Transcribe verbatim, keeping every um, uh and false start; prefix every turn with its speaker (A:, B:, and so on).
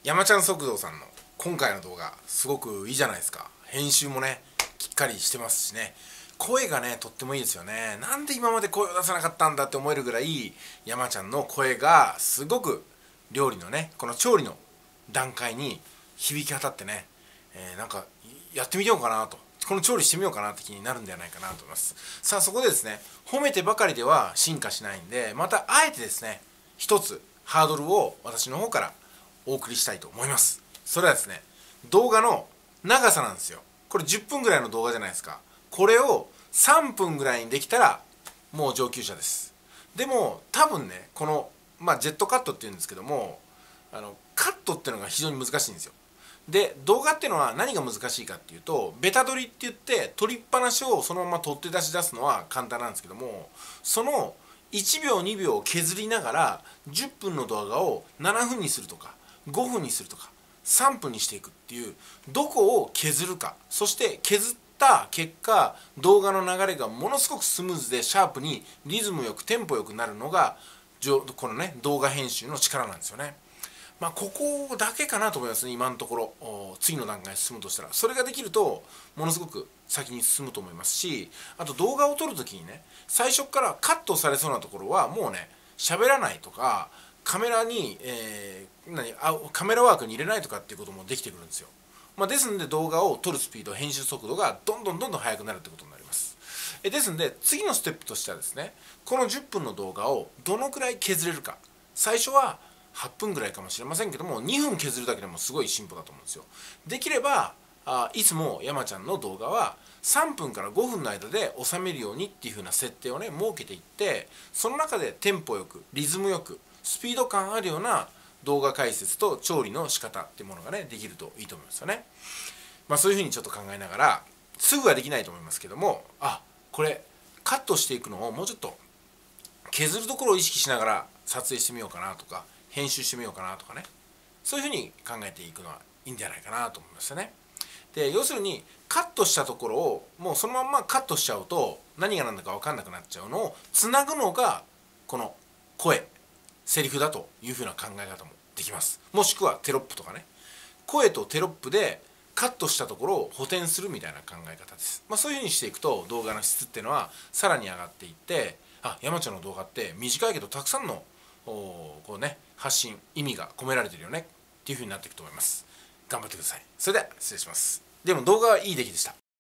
A: 山ちゃん速道さんの今回の動画すごくいいじゃないですか。編集もねきっかりしてますしね、声がねとってもいいですよね。なんで今まで声を出さなかったんだって思えるぐらい山ちゃんの声がすごく料理のねこの調理の段階に響き渡ってね、えー、なんかやってみようかなと、この調理してみようかなって気になるんではないかなと思います。さあそこでですね、褒めてばかりでは進化しないんで、またあえてですね一つハードルを私の方からお送りしたいと思います。それはですね、動画の長さなんですよ。これじゅっぷんぐらいの動画じゃないですか。これをさんぷんぐらいにできたらもう上級者です。でも多分ねこの、まあ、ジェットカットっていうんですけども、あのカットっていうのが非常に難しいんですよ。で動画っていうのは何が難しいかっていうと、ベタ撮りって言って撮りっぱなしをそのまま撮って出し出すのは簡単なんですけども、そのいちびょうにびょうを削りながらじゅっぷんの動画をななふんにするとかごふんにするとかさんぷんにしていくっていう、どこを削るか、そして削った結果動画の流れがものすごくスムーズでシャープにリズムよくテンポよくなるのがこのね動画編集の力なんですよね。まあここだけかなと思いますね、今のところ。次の段階に進むとしたらそれができるとものすごく先に進むと思いますし、あと動画を撮るときにね最初からカットされそうなところはもうね喋らないとか、カメラに、えー、何あカメラワークに入れないとかっていうこともできてくるんですよ。まあ、ですので動画を撮るスピード、編集速度がどんどんどんどん速くなるってことになります。えですので次のステップとしてはですね、このじゅっぷんの動画をどのくらい削れるか。最初ははっぷんぐらいかもしれませんけども、にふん削るだけでもすごい進歩だと思うんですよ。できればあいつも山ちゃんの動画はさんぷんからごふんの間で収めるようにっていう風な設定をね設けていって、その中でテンポよくリズムよくスピード感あるような動画解説と調理の仕方っていうものがねできるといいと思いますよね。まあそういう風にちょっと考えながら、すぐはできないと思いますけども、あこれカットしていくのをもうちょっと削るところを意識しながら撮影してみようかなとか編集してみようかなとかね、そういうふうに考えていくのはいいんじゃないかなと思いましたね。で要するにカットしたところをもうそのまんまカットしちゃうと何が何だか分かんなくなっちゃうのをつなぐのがこの声、セリフだというふうな考え方もできます。もしくはテロップとかね、声とテロップでカットしたところを補填するみたいな考え方です。まあ、そういうふうにしていくと動画の質っていうのはさらに上がっていって、あ山ちゃんの動画って短いけどたくさんのこうね発信意味が込められてるよねっていうふうになっていくと思います。頑張ってください。それでは失礼します。でも動画はいい出来でした。